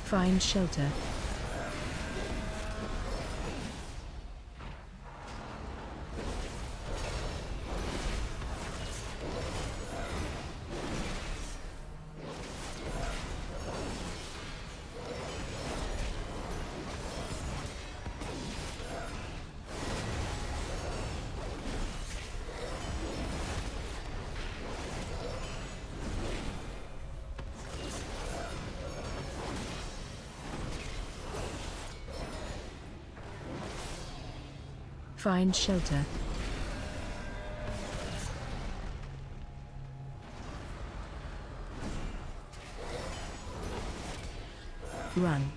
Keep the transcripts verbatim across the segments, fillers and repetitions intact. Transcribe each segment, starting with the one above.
Find shelter. Find shelter. Run.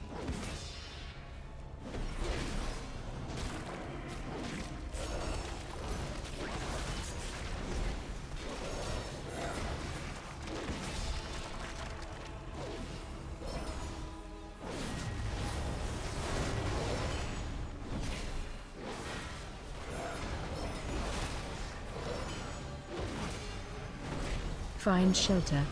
Find shelter.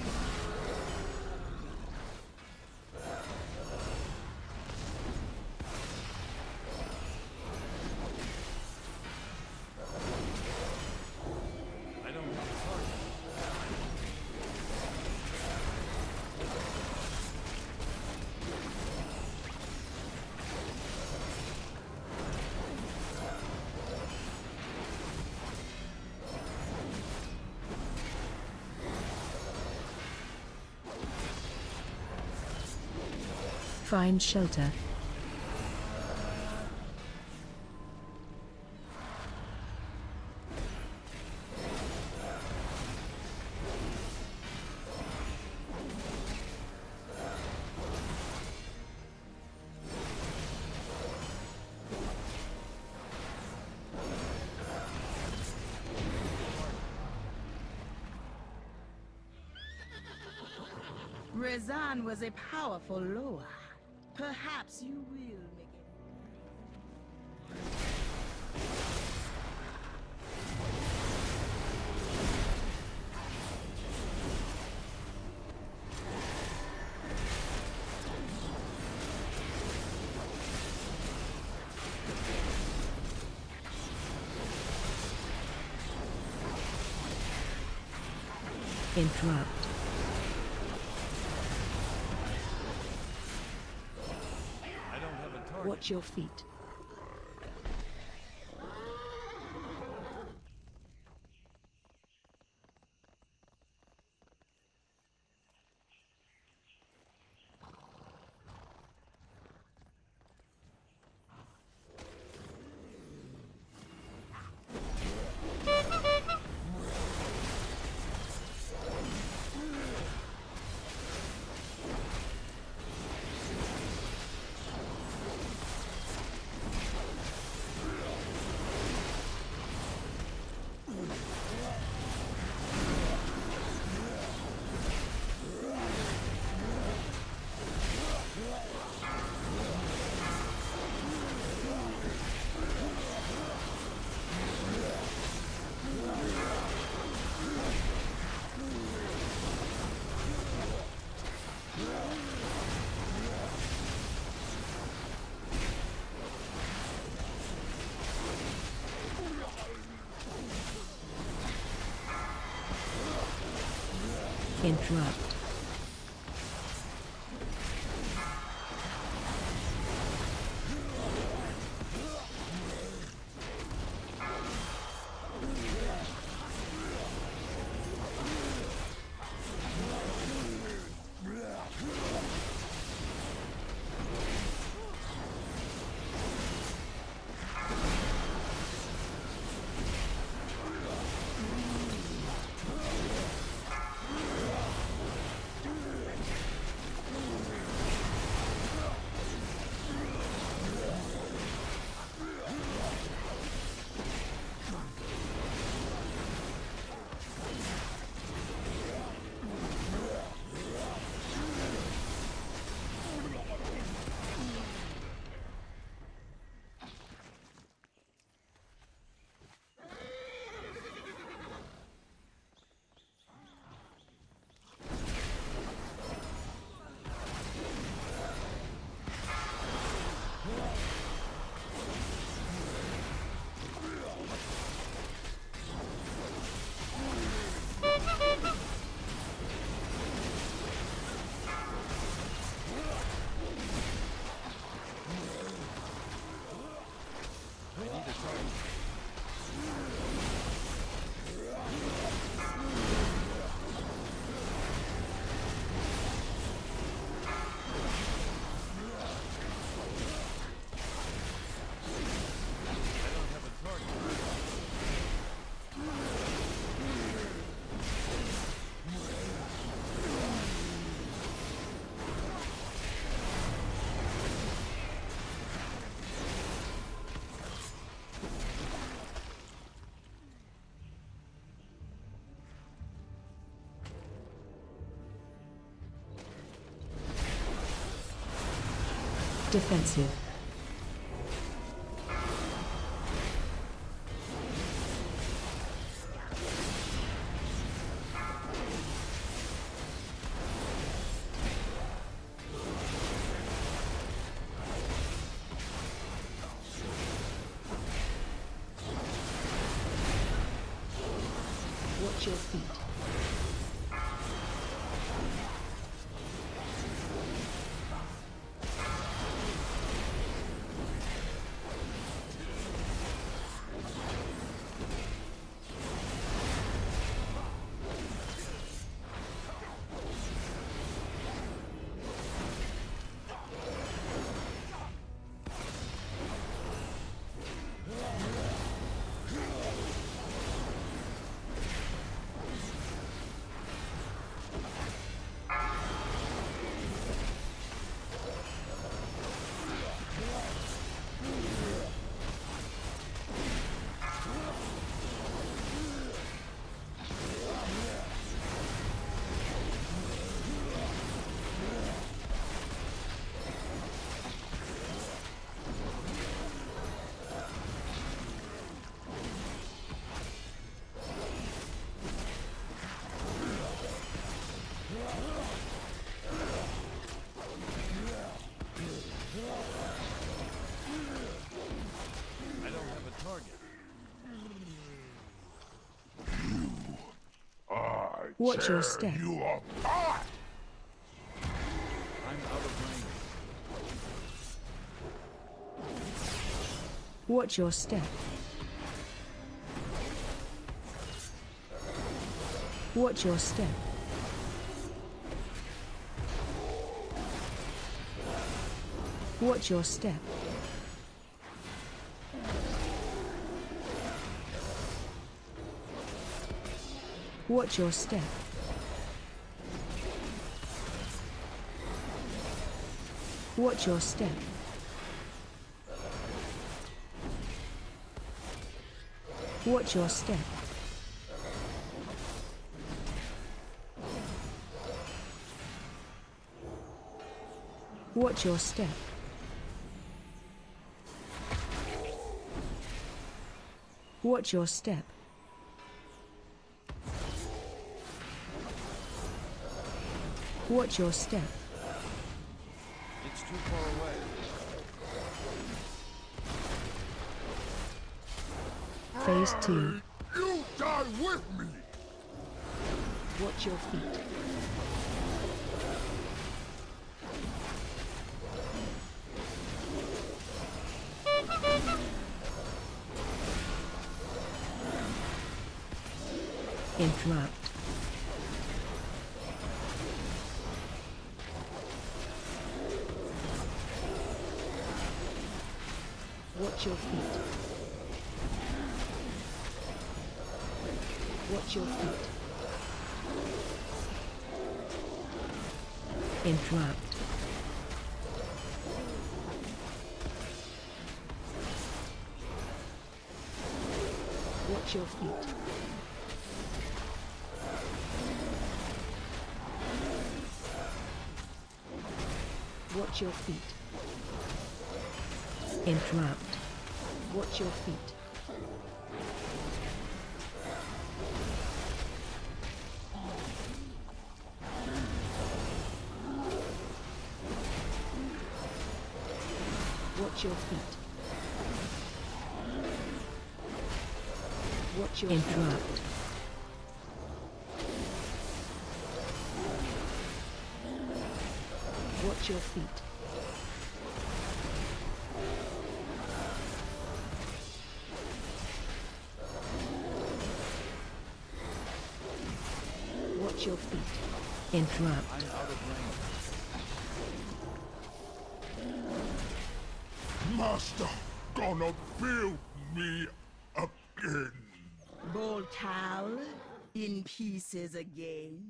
I don't have a target. Find shelter. Rezan was a powerful Loa. Perhaps you will make it. Interrupt. I don't have a target. Watch your feet. Interrupt. Defensive. Watch your feet. I don't have a target. I Watch your tear step. you apart! I'm out of range. Watch your step. Watch your step. Watch your step. Watch your step. Watch your step. Watch your step. Watch your step. Watch your step. Watch your step. It's too far away. Phase two. You die with me! Watch your feet. Interrupt. Watch your feet. Watch your feet. Interrupt. Watch your feet. Watch your feet. Interrupt. Watch your feet. Watch your feet. Watch your interrupt. Watch your feet. Watch your feet. Interrupt. I'm out of range. Master, gonna build me again. Boltal, in pieces again.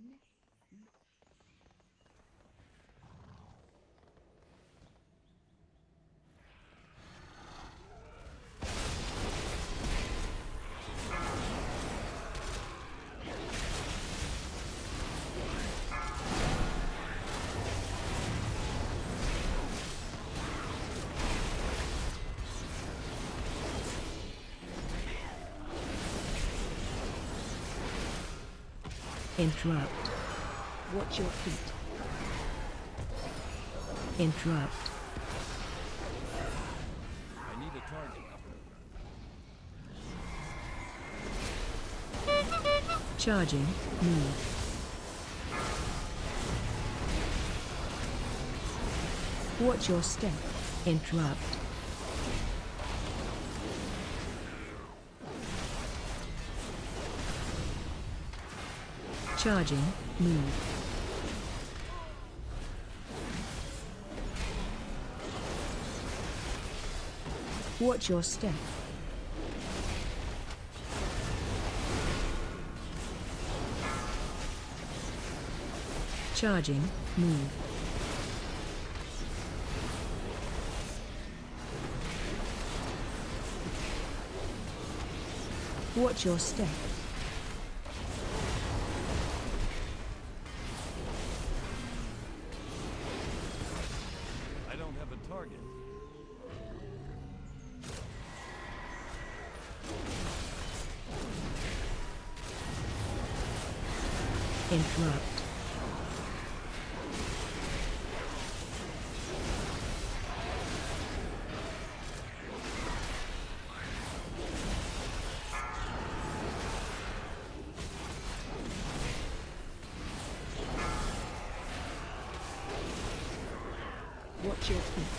Interrupt. Watch your feet. Interrupt. I need a target. Charging. Move. Watch your step. Interrupt. Charging. Move. Watch your step. Charging. Move. Watch your step. I don't have a target. Interrupt. Watch your feet.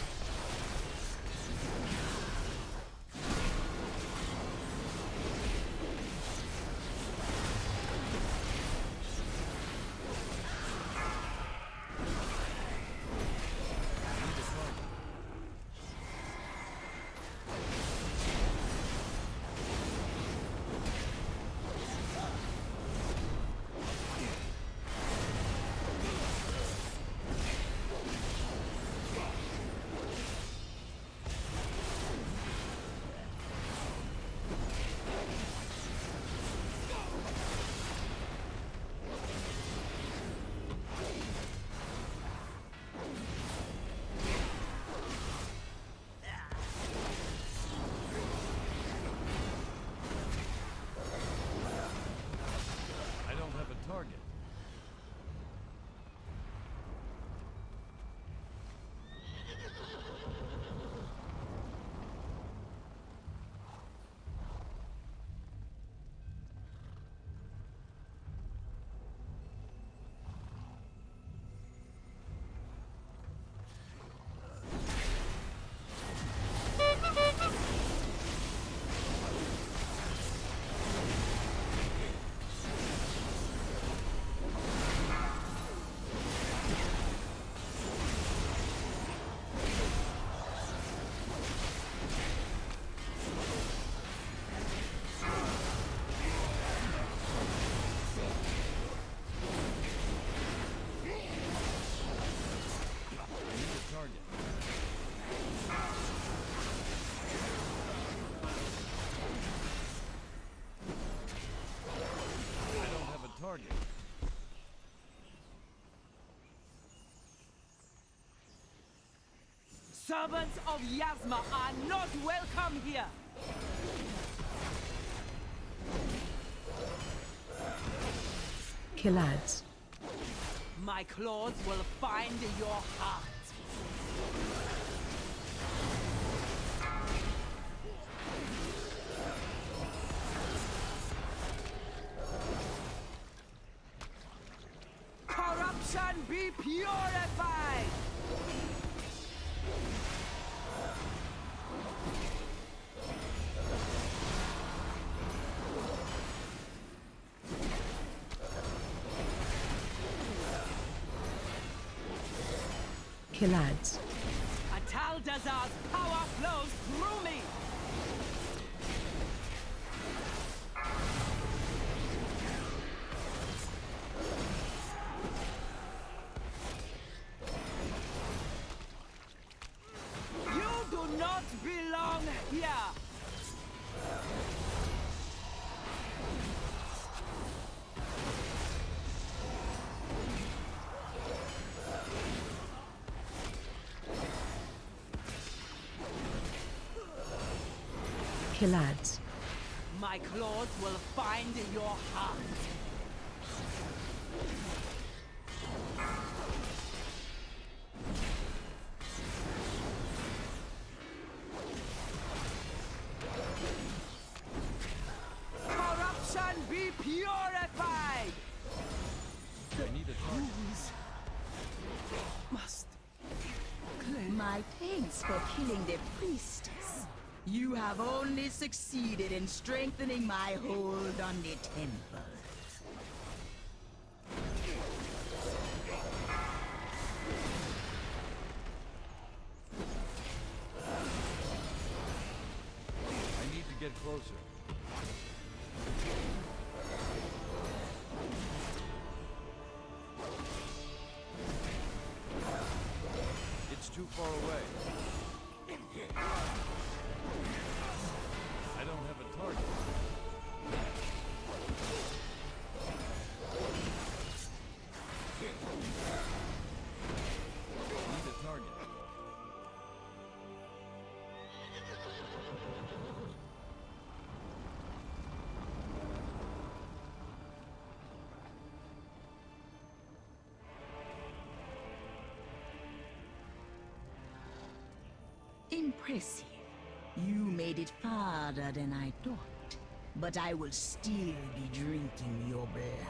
I don't have a target. Target. Servants of Yasma are not welcome here! Killads. My claws will find your heart. Corruption be purified! Killads. Ataldazar's power flows through me! You do not belong here! Killads. My claws will find your heart. thanks for killing the priestess. You have only succeeded in strengthening my hold on the temple. I need to get closer. It's too far away. I don't have a target. I need a target. Impressive. You made it farther than I thought. But I will still be drinking your blood.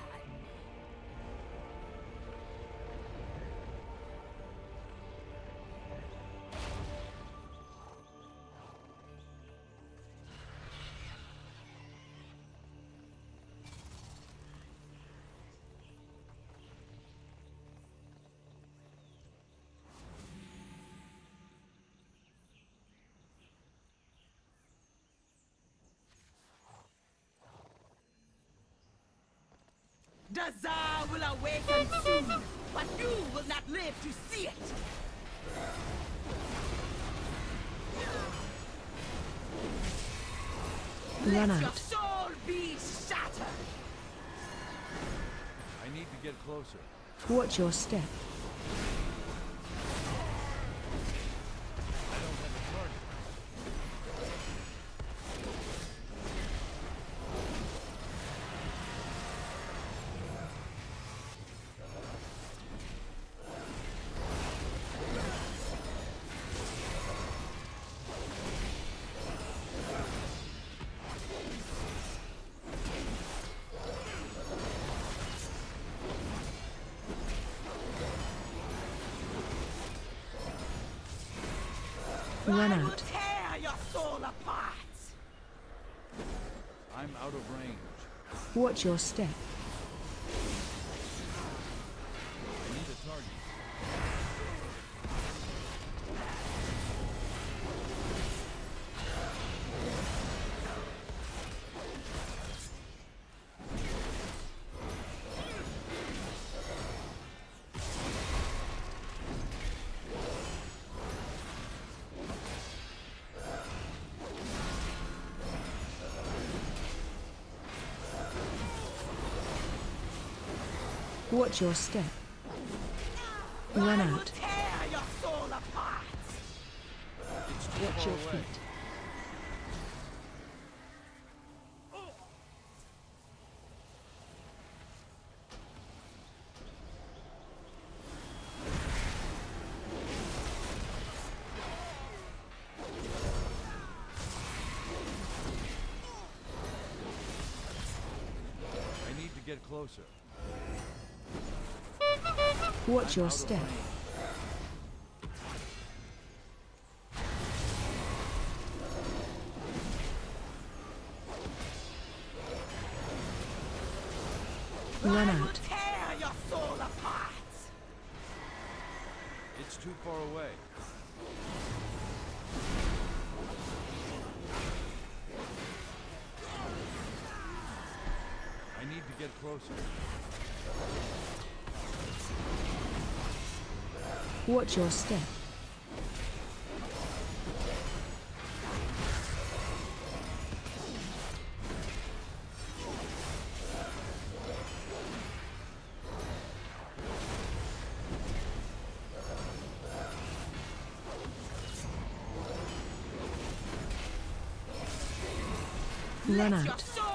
The Tsar will awaken soon, but you will not live to see it! Run Let your out. soul be shattered! I need to get closer. Watch your step. I don't have a target. Run I will out. tear your soul apart! I'm out of range. Watch your step. I need a target. Watch your step. Run I will out. tear your soul apart! It's too Watch far your away. feet. I need to get closer. Watch I'm your out of step. range. Run I will out. tear your soul apart! It's too far away. I need to get closer. Watch your step. Run Let your out. soul